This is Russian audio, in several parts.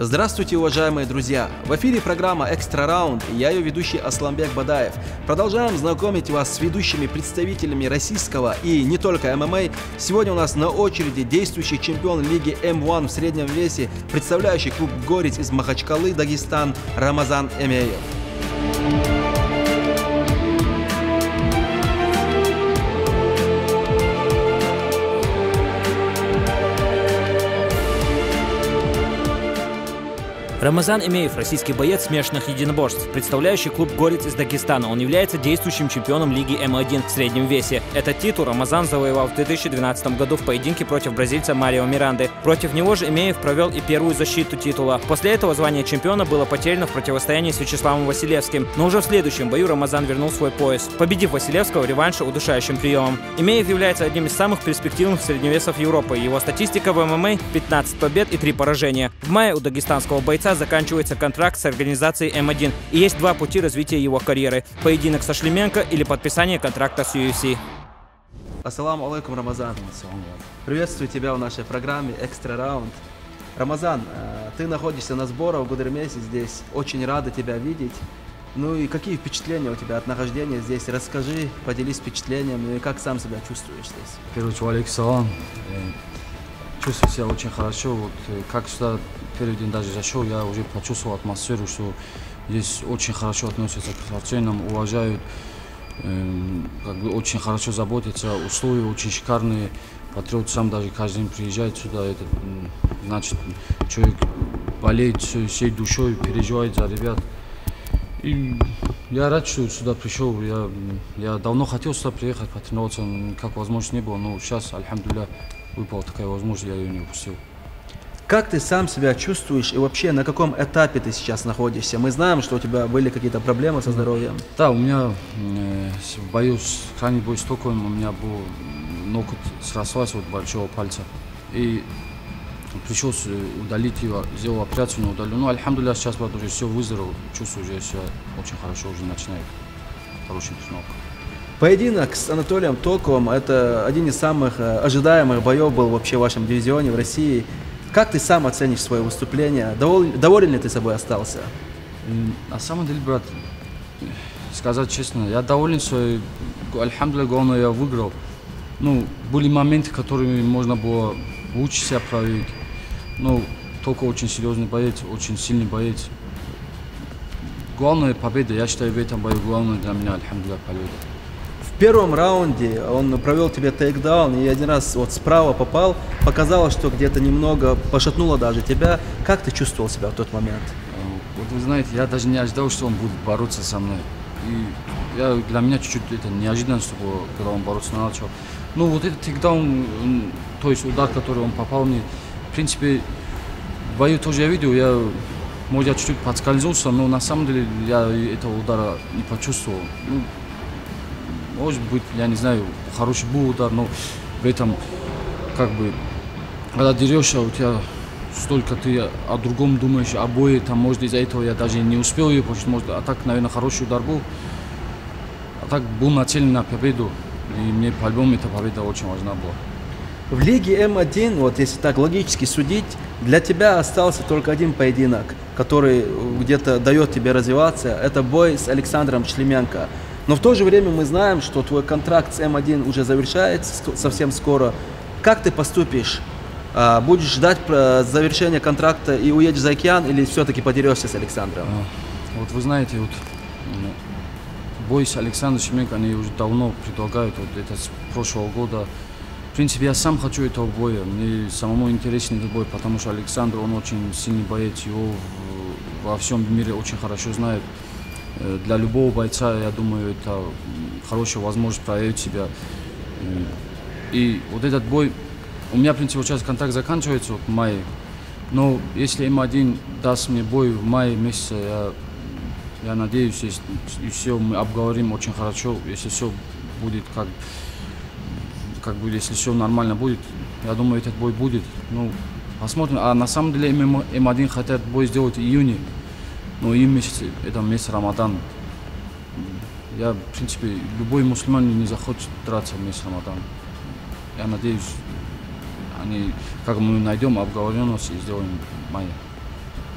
Здравствуйте, уважаемые друзья! В эфире программа «Экстра Раунд» и я ее ведущий Асланбек Бадаев. Продолжаем знакомить вас с ведущими представителями российского и не только ММА. Сегодня у нас на очереди действующий чемпион лиги М1 в среднем весе, представляющий клуб «Горец» из Махачкалы, Дагестан, Рамазан Эмеев. Рамазан Эмеев – российский боец смешанных единоборств, представляющий клуб «Горец» из Дагестана. Он является действующим чемпионом лиги М1 в среднем весе. Этот титул Рамазан завоевал в 2012 году в поединке против бразильца Марио Миранды. Против него же Эмеев провел и первую защиту титула. После этого звание чемпиона было потеряно в противостоянии с Вячеславом Василевским. Но уже в следующем бою Рамазан вернул свой пояс, победив Василевского в реванше удушающим приемом. Эмеев является одним из самых перспективных средневесов Европы. Его статистика в ММА – 15 побед и 3 поражения. В мае у дагестанского бойца заканчивается контракт с организацией М1, и есть два пути развития его карьеры – поединок со Шлеменко или подписание контракта с UFC. Ассаламу алейкум, Рамазан. Приветствую тебя в нашей программе «Экстра Раунд». Рамазан, ты находишься на сборах в Гудермесе здесь, очень рада тебя видеть. Ну и какие впечатления у тебя от нахождения здесь? Расскажи, поделись впечатлениями, и как сам себя чувствуешь здесь? Первый человек, салам. Чувствую себя очень хорошо. Вот, как сюда первый день даже зашел, я уже почувствовал атмосферу, что здесь очень хорошо относятся к спортсменам, уважают, очень хорошо заботятся, условия очень шикарные. Патриот сам даже каждый день приезжает сюда, значит, человек болеет всей душой, переживает за ребят. И я рад, что сюда пришел. Я давно хотел сюда приехать, потренироваться, никак возможности не было, но сейчас, альхамдулилля, выпала такая возможность, я ее не упустил. Как ты сам себя чувствуешь и вообще на каком этапе ты сейчас находишься? Мы знаем, что у тебя были какие-то проблемы со здоровьем. Да, у меня в бою с крайний бой с Токием у меня был ноготь срослась от большого пальца. И пришлось удалить его, сделал операцию, но удалил. Ну, альхамдулилля, сейчас вот уже все выздоровел, чувствую уже себя очень хорошо, уже начинаю хорошую тренировку. Поединок с Анатолием Токовым – это один из самых ожидаемых боев был вообще в вашем дивизионе в России. Как ты сам оценишь свое выступление? Доволен ли ты собой остался? На самом деле, брат, сказать честно, я доволен, что, альхамдулилля, главное, я выиграл. Ну, были моменты, которые можно было лучше себя проявить. Но Токов очень серьезный боец, очень сильный боец. Главная победа, я считаю, в этом бою главное для меня, альхамдулилля, победа. В первом раунде он провел тебе тейкдаун и один раз вот справа попал, показалось, что где-то немного пошатнуло даже тебя. Как ты чувствовал себя в тот момент? Вот вы знаете, я даже не ожидал, что он будет бороться со мной. И для меня чуть-чуть это неожиданно, было, когда он бороться начал. Ну вот этот тейкдаун, то есть удар, который он попал мне, в принципе, в бою тоже я видел, может, я чуть-чуть подскользнулся, но на самом деле я этого удара не почувствовал. Ну, может быть, я не знаю, хороший был удар, но в этом, как бы, когда дерешься, у тебя столько ты о другом думаешь, о бое, там, может, из-за этого я даже не успел ее получить, может, а так, наверное, хороший удар был. А так был нацелен на победу, и мне, по-любому, эта победа очень важна была. В лиге М1, вот если так логически судить, для тебя остался только один поединок, который где-то дает тебе развиваться, это бой с Александром Шлеменко. Но в то же время мы знаем, что твой контракт с М1 уже завершается совсем скоро. Как ты поступишь? Будешь ждать завершения контракта и уедешь за океан, или все-таки подерешься с Александром? Вот вы знаете, вот, бой с Александром Шлеменко они уже давно предлагают, вот это с прошлого года. В принципе, я сам хочу этого боя, мне самому интересен этот бой, потому что Александр, он очень сильный боец, его во всем мире очень хорошо знают. Для любого бойца, я думаю, это хорошая возможность проявить себя. И вот этот бой, у меня, в принципе, сейчас контракт заканчивается в мае, но если М1 даст мне бой в мае месяце, я надеюсь, и все мы обговорим очень хорошо, если все будет как бы, если все нормально будет, я думаю, этот бой будет. Ну, посмотрим. А на самом деле М1 хотят бой сделать в июне. Но июнь месяц, это месяц Рамадан. Я, в принципе, любой мусульманин не захочет драться в месяц Рамадан. Я надеюсь, как мы найдем обговоренность и сделаем в мае.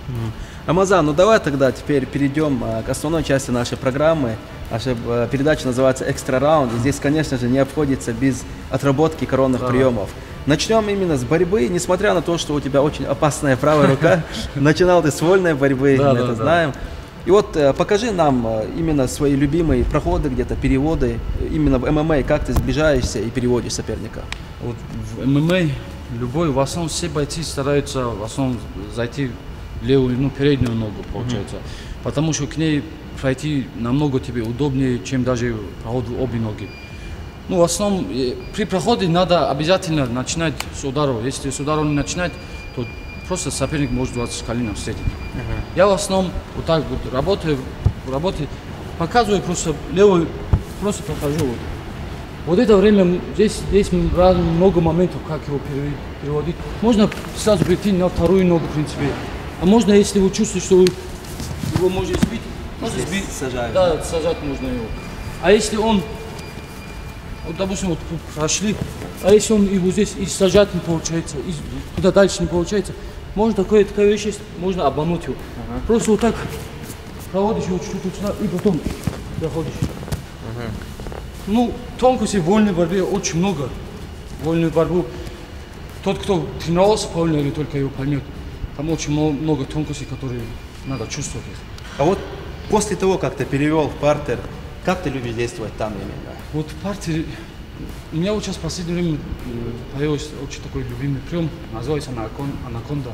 Рамазан, ну давай тогда теперь перейдем к основной части нашей программы. Наша передача называется «Экстра раунд». И здесь, конечно же, не обходится без отработки коронных приемов. Начнем именно с борьбы, несмотря на то, что у тебя очень опасная правая рука. Начинал ты с вольной борьбы, мы это знаем. И вот покажи нам именно свои любимые проходы, где-то переводы, именно в ММА, как ты сближаешься и переводишь соперника. Вот в ММА любой, в основном все бойцы стараются в основном зайти в левую, ну, переднюю ногу, получается. Потому что к ней пройти намного тебе удобнее, чем даже проход в обе ноги. Ну, в основном при проходе надо обязательно начинать с ударов. Если с ударов не начинать, то просто соперник может вас с коленом встретить. Я в основном вот так вот работаю, показываю просто левую, просто прохожу. Вот это время, здесь много моментов, как его переводить. Можно сразу перейти на вторую ногу, в принципе. А можно, если вы чувствуете, что вы его можете сбить, можно сбить. Сажать. Да, сажать можно его. А если он, вот, допустим, вот прошли, а если он его здесь и сажать не получается, и туда дальше не получается, можно такая вещь есть, можно обмануть его. Просто вот так проводишь его чуть-чуть сюда и потом заходишь. Ну, тонкостей в вольной борьбе очень много. Вольную борьбу, тот, кто тренировался по вольной, только его поймет. Там очень много тонкостей, которые надо чувствовать. А вот после того, как ты перевел в партер, как ты любишь действовать там именно? Вот в партере, у меня вот сейчас в последнее время появился очень такой любимый прием, называется анаконда.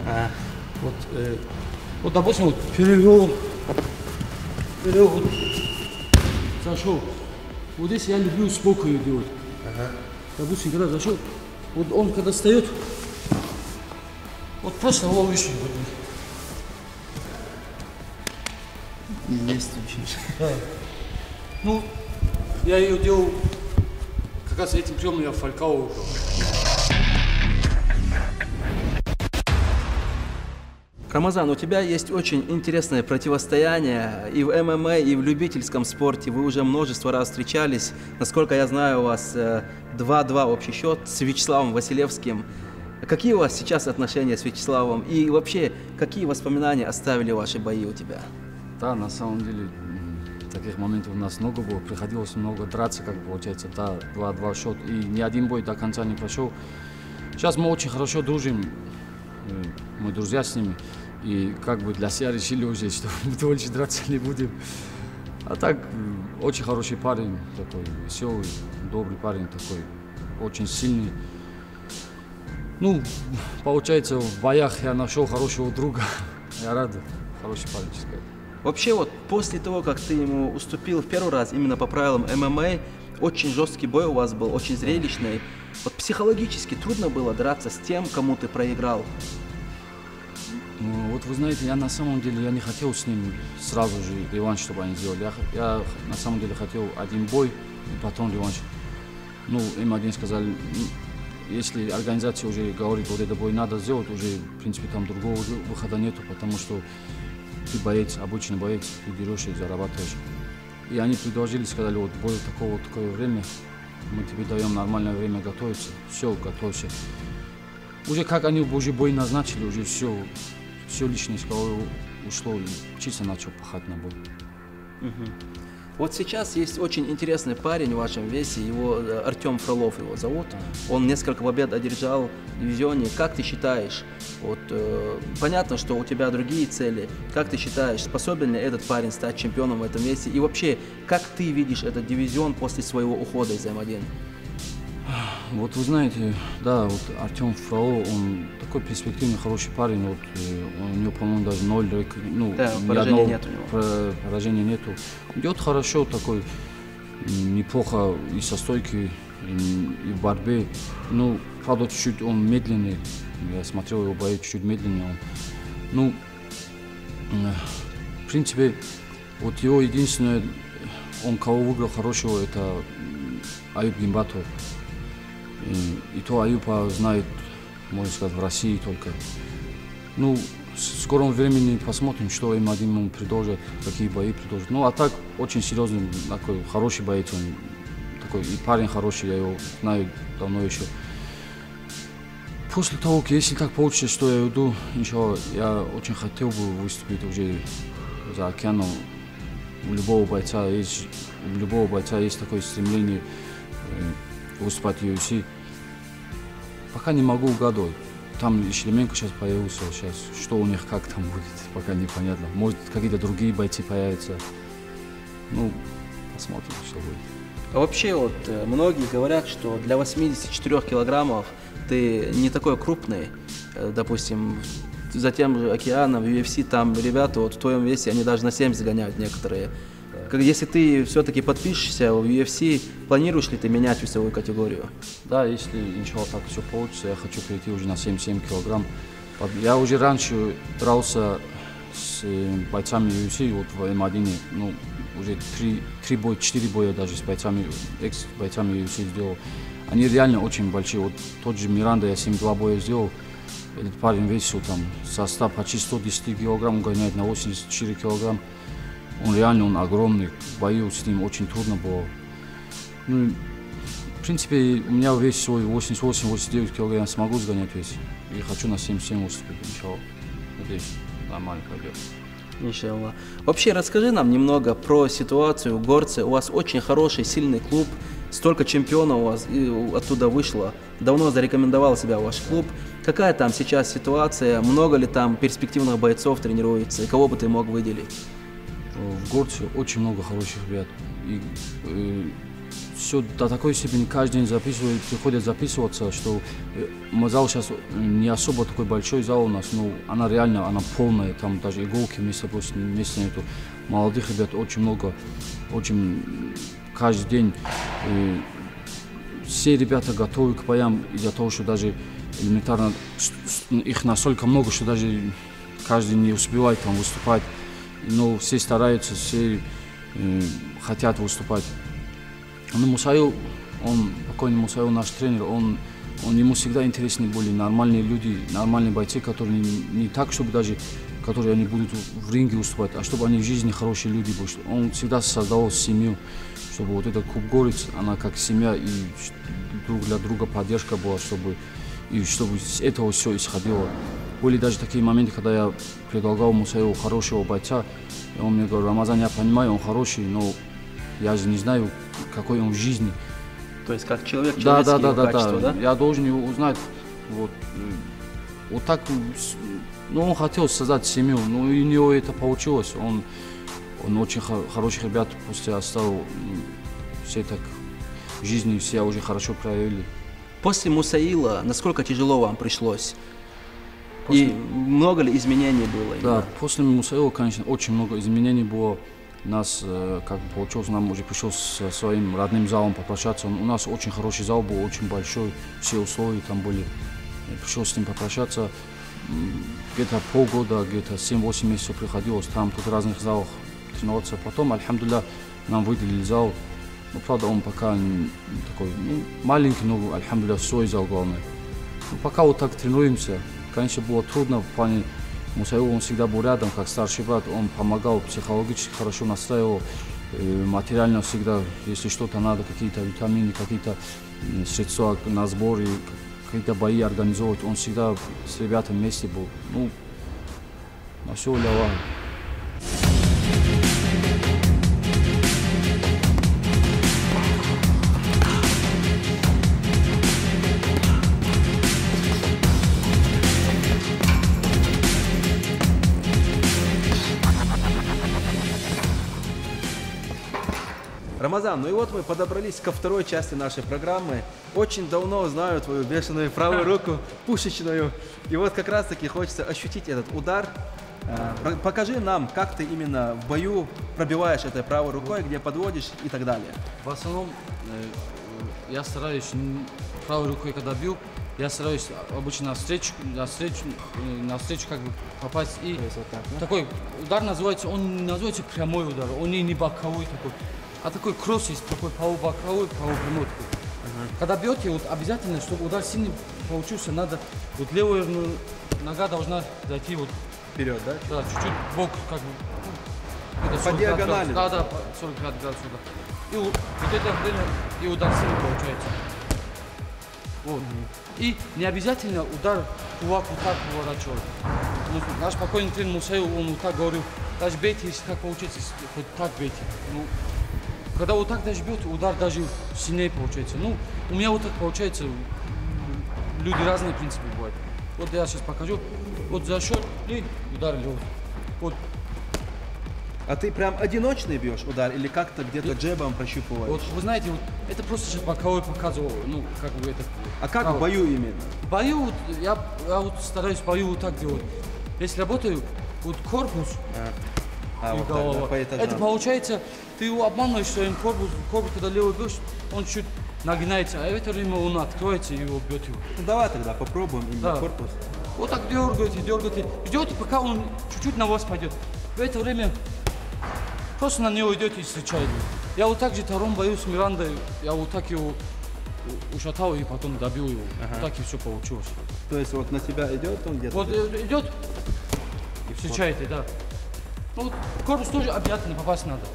Вот, допустим, вот перевел, вот, зашел. Вот здесь я люблю сбоку ее делать. Допустим, когда зашел, вот он когда встает, вот просто ловишь его. Есть учишь. Да. Ну, я ее делал, как раз этим приемом я Фалькао выбрал. Рамазан, у тебя есть очень интересное противостояние и в ММА, и в любительском спорте. Вы уже множество раз встречались. Насколько я знаю, у вас 2-2 общий счет с Вячеславом Василевским. Какие у вас сейчас отношения с Вячеславом? И вообще, какие воспоминания оставили ваши бои у тебя? Да, на самом деле, таких моментов у нас много было. Приходилось много драться, как получается, да, 2-2 счет. И ни один бой до конца не прошел. Сейчас мы очень хорошо дружим, мы друзья с ними. И как бы для себя решили уже, что больше драться не будем. А так, очень хороший парень, такой веселый, добрый парень, такой очень сильный. Ну, получается, в боях я нашел хорошего друга. Я рад, хороший парень, честно сказать. Вообще вот после того, как ты ему уступил в первый раз именно по правилам ММА, очень жесткий бой у вас был, очень зрелищный. Вот психологически трудно было драться с тем, кому ты проиграл? Вот вы знаете, я на самом деле не хотел с ним сразу же реванш, чтобы они сделали. Я на самом деле хотел один бой и потом реванш. Ну, им один сказали, если организация уже говорит, вот этот бой надо сделать, уже, в принципе, там другого выхода нету, потому что ты боец, обычный боец, ты дерешься и зарабатываешь. И они предложили, сказали, вот бой такое время, мы тебе даем нормальное время готовиться, все, готовься. Уже как они уже бой назначили, уже все лишнее с головы ушло и чисто начал пахать на бой. Вот сейчас есть очень интересный парень в вашем весе, его Артем Фролов его зовут. Он несколько побед одержал в дивизионе. Как ты считаешь, вот, понятно, что у тебя другие цели, как ты считаешь, способен ли этот парень стать чемпионом в этом весе? И вообще, как ты видишь этот дивизион после своего ухода из М1? Вот вы знаете, да, вот Артем Фролов, он такой перспективный, хороший парень, вот, у него, по-моему, даже 0, ну, да, поражения нет у него. Поражения нету. Идет хорошо, такой, неплохо и со стойки, и в борьбе. Ну, правда, чуть-чуть он медленный, я смотрел его бои, чуть-чуть медленнее он. Ну, в принципе, вот его единственное, он кого выиграл хорошего, это Аюб Гимбатов. И то Аюпа знает, можно сказать, в России только. Ну, в скором времени посмотрим, что М1 ему предложат, какие бои предложат. Ну, а так, очень серьезный, такой хороший боец, он такой, и парень хороший, я его знаю давно еще. после того, если так получится, что я уйду, иншалла, я очень хотел бы выступить уже за океаном. У любого бойца есть такое стремление выступать в UFC. Пока не могу угадывать. Там Шлеменко сейчас появился, сейчас что у них, как там будет, пока непонятно. Может, какие-то другие бойцы появятся. Ну, посмотрим, что будет. А вообще, вот многие говорят, что для 84 килограммов ты не такой крупный. Допустим, за тем же океаном, в UFC, там ребята вот в твоем весе, они даже на 70 гоняют некоторые. Если ты все-таки подпишешься в UFC, планируешь ли ты менять весовую категорию? Да, если иншалла так все получится, я хочу перейти уже на 77 килограмм. Я уже раньше дрался с бойцами UFC, вот в М1, ну, уже 4 боя даже с бойцами, экс-бойцами UFC сделал. Они реально очень большие. Вот тот же Миранда, я 7-2 боя сделал. Этот парень весил там состав почти 110 килограмм, он гоняет на 84 килограмм. Он реально огромный, в бою с ним очень трудно было. Ну, в принципе, у меня вес свой 88-89 килограмм, я смогу сгонять вес. И хочу на 77 выступить, иншалла. Надеюсь, нормально пойдет. Иншалла. Вообще, расскажи нам немного про ситуацию в Горце. У вас очень хороший, сильный клуб. Столько чемпионов у вас оттуда вышло. Давно зарекомендовал себя ваш клуб. Какая там сейчас ситуация? Много ли там перспективных бойцов тренируется? И кого бы ты мог выделить? В Горце очень много хороших ребят. И все до такой степени каждый день приходят записываться, что зал сейчас не особо такой большой зал у нас, но она реально, она полная, там даже иголки вместе нету. Молодых ребят очень много, очень каждый день. Все ребята готовы к боям из-за того, что даже элементарно их настолько много, что даже каждый не успевает там выступать. Но все стараются, все хотят выступать. Но Мусаил, покойный Мусаил, наш тренер, ему всегда интересны были нормальные люди, нормальные бойцы, которые не так, чтобы даже, которые они будут в ринге выступать, а чтобы они в жизни хорошие люди были. Он всегда создавал семью, чтобы вот этот клуб Горец, она как семья и друг для друга поддержка была, чтобы с этого все исходило. Были даже такие моменты, когда я предлагал Мусаилу хорошего бойца, и он мне говорил: Рамазан, я понимаю, он хороший, но я же не знаю, какой он в жизни. То есть как человек, человеческие качества, да? Я должен его узнать. Вот так, ну, он хотел создать семью, но и у него это получилось. Он очень хороших ребят после оставил, все так в жизни все уже хорошо проявили. После Мусаила насколько тяжело вам пришлось? И много ли изменений было? Да, после Мусаила, конечно, очень много изменений было. Нас, как получилось, нам уже пришлось со своим родным залом попрощаться. У нас очень хороший зал был, очень большой, все условия там были. Пришлось с ним попрощаться. Где-то полгода, где-то 7-8 месяцев приходилось там, тут в разных залах тренироваться. Потом, альхамдулилля, нам выделили зал. Ну, правда, он пока такой, маленький, но, альхамдулилля, свой зал главный. Ну, пока вот так тренируемся. Конечно, было трудно в плане Мусаил, он всегда был рядом, как старший брат, он помогал, психологически хорошо настраивал, материально всегда, если что-то надо, какие-то витамины, какие-то средства на сборы, какие-то бои организовывать, он всегда с ребятами вместе был. Ну, на все ляло. Рамазан, ну и вот мы подобрались ко второй части нашей программы. Очень давно знаю твою бешеную правую руку, пушечную. И вот как раз таки хочется ощутить этот удар. Покажи нам, как ты именно в бою пробиваешь этой правой рукой, где подводишь и так далее. В основном я стараюсь правой рукой, когда бью, я стараюсь обычно навстречу как бы попасть. И вот так, да? Такой удар называется, он не называется прямой удар, он не боковой такой. А такой кросс есть, такой полубоковой, полупрямой такой. Когда бьете, вот обязательно, чтобы удар сильный получился, надо, вот левая нога должна зайти вот вперед, да? Да, чуть-чуть бок, как бы. По диагонали. Да, 45 градусов. И вот это время, и удар сильный получается. Вот. И не обязательно удар кулак вот так поворачивать. Ну, наш покойный тренер Мусаев, он вот так говорил, даже бейте, если так получается, хоть так бейте. Ну, когда вот так даже бьет, удар даже сильнее получается. Ну, у меня вот так получается, люди разные, в принципе, бывают. Вот я сейчас покажу, вот за счет и ударили. Вот. А ты прям одиночный бьешь удар или как-то где-то джебом прощупываешь? Вот вы знаете, вот, это просто сейчас боковой показывал, ну, как бы это... А как в бою именно? В бою, вот, я вот стараюсь в бою вот так делать. Если работаю, вот корпус и вот голова, так, да, по этажам. это получается, ты его обманываешь своим корпус, когда левый бьешь, он чуть нагинается, а в это время он откроется и его бьет его. Ну давай тогда попробуем именно корпус. Вот так дергаете, ждете, пока он чуть-чуть на вас пойдет. В это время просто на него идете и встречаете. Я вот так же в втором бою с Мирандой, я вот так его ушатал и потом добил его. Вот так и все получилось. То есть вот на тебя идет он где-то? Вот идет и встречаете, да. Ну, корпус тоже обязательно попасть надо.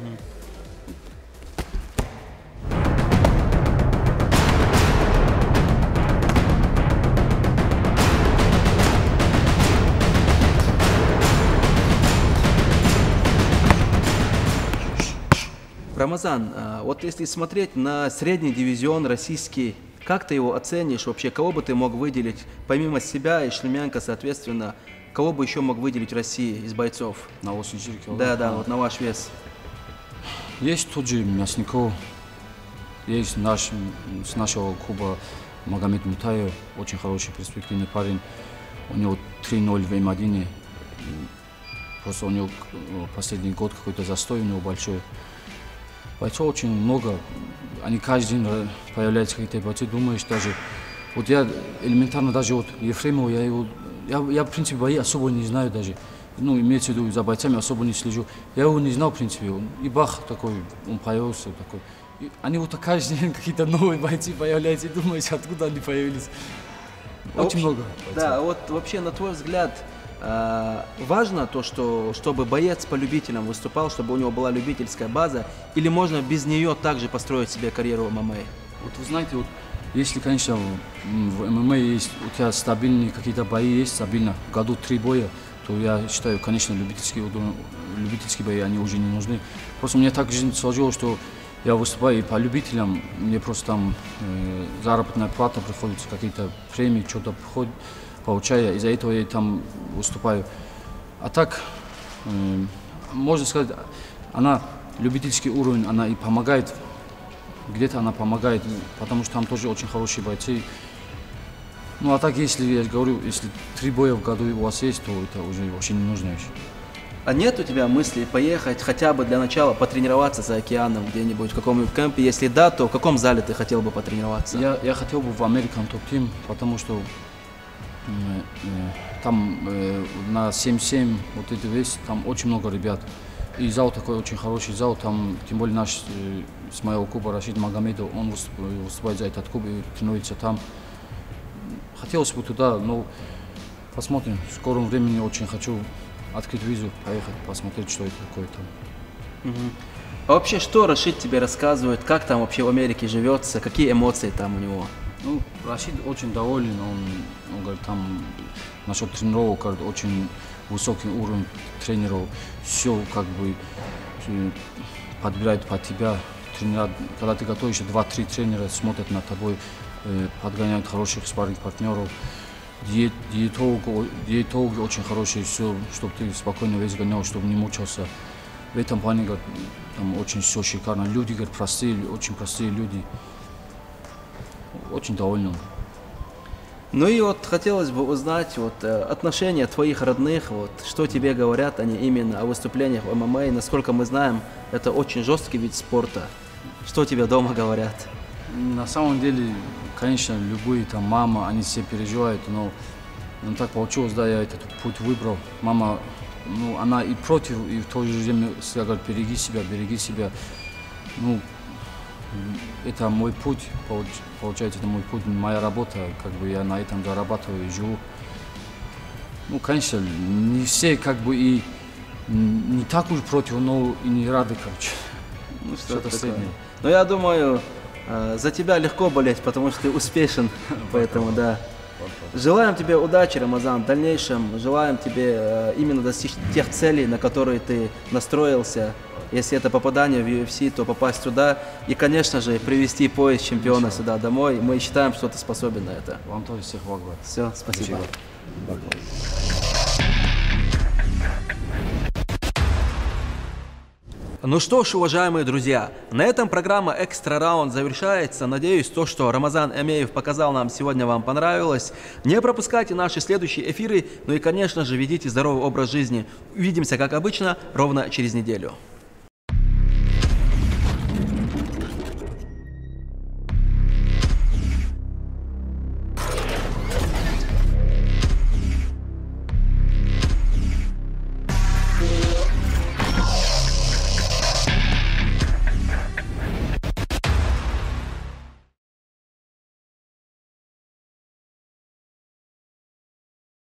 Рамазан, вот если смотреть на средний дивизион российский, как ты его оценишь вообще? Кого бы ты мог выделить, помимо себя и Шлемянка, соответственно, кого бы еще мог выделить в России из бойцов? На 84 килограмма? Да, вот на ваш вес. Есть тот же Мясников, есть с нашего клуба Магомед Мутаев, очень хороший перспективный парень. У него 3-0 в М1. Просто у него последний год какой-то застой у него большой. Бойцов очень много, они каждый день появляются какие-то бойцы, думаешь даже, вот я элементарно даже вот Ефремова, я в принципе бои особо не знаю даже, ну имеется в виду за бойцами особо не слежу, я его не знал в принципе, и бах такой, он появился такой, и они вот каждый день какие-то новые бойцы появляются, и думаешь, откуда они появились, очень много бойцов. Да, вот вообще на твой взгляд, важно то, чтобы боец по любителям выступал, чтобы у него была любительская база, или можно без нее также построить себе карьеру в ММА? Вот вы знаете, вот, если, конечно, в ММА есть у тебя стабильные какие-то бои, есть стабильно, в году 3 боя, то я считаю, конечно, любительские бои, они уже не нужны. Просто мне так жизнь сложилась, что я выступаю и по любителям, мне просто там заработная плата приходится, какие-то премии, что-то приходит, получаю, из-за этого я там выступаю. А так, можно сказать, она, любительский уровень, она и помогает, где-то она помогает, потому что там тоже очень хорошие бойцы. Ну а так, если, я говорю, если 3 боя в году у вас есть, то это уже вообще не нужно еще. А нет у тебя мысли поехать хотя бы для начала потренироваться за океаном где-нибудь в каком-нибудь кемпе? Если да, то в каком зале ты хотел бы потренироваться? Я хотел бы в American Top Team, потому что там на 7-7 вот это весь, там очень много ребят. И зал такой очень хороший зал, там тем более наш с моего клуба Рашид Магомедов, он выступает за этот клуб и тренируется там. Хотелось бы туда, но посмотрим. В скором времени очень хочу открыть визу, поехать, посмотреть, что это такое там. А вообще, что Рашид тебе рассказывает, как там вообще в Америке живется, какие эмоции там у него? Ну, Рашид очень доволен, он говорит, там насчет тренировок, говорит, очень высокий уровень тренеров, все как бы подбирает под тебя. Тренера, когда ты готовишься, 2-3 тренера смотрят на тобой, подгоняют хороших спарринг-партнеров. Диетологи очень хорошие, все, чтобы ты спокойно весь гонял, чтобы не мучился. В этом плане, говорит, там очень все шикарно. Люди, говорит, простые, очень простые люди. Очень доволен. Ну и вот хотелось бы узнать вот отношения твоих родных, вот что тебе говорят они именно о выступлениях в ММА. Насколько мы знаем, это очень жесткий вид спорта. Что тебе дома говорят? На самом деле, конечно, любые там мама, они все переживают, но так получилось, да, я этот путь выбрал. Мама, ну, она и против, и в то же время всегда говорит, береги себя. Ну, это мой путь, получается, это мой путь, моя работа, как бы я на этом зарабатываю и живу. Ну, конечно, не все как бы и не так уж против, но и не рады, короче. Ну, что-то среднее. Но я думаю, За тебя легко болеть, потому что ты успешен, поэтому да. Желаем тебе удачи, Рамазан, в дальнейшем. Желаем тебе именно достичь тех целей, на которые ты настроился. Если это попадание в UFC, то попасть сюда и, конечно же, привести пояс чемпиона сюда домой. Мы считаем, что ты способен на это. Вам тоже всех благ. Все, спасибо. Ну что ж, уважаемые друзья, на этом программа «Экстра Раунд» завершается. Надеюсь, то, что Рамазан Эмеев показал нам сегодня, вам понравилось. Не пропускайте наши следующие эфиры, ну и, конечно же, ведите здоровый образ жизни. Увидимся, как обычно, ровно через неделю.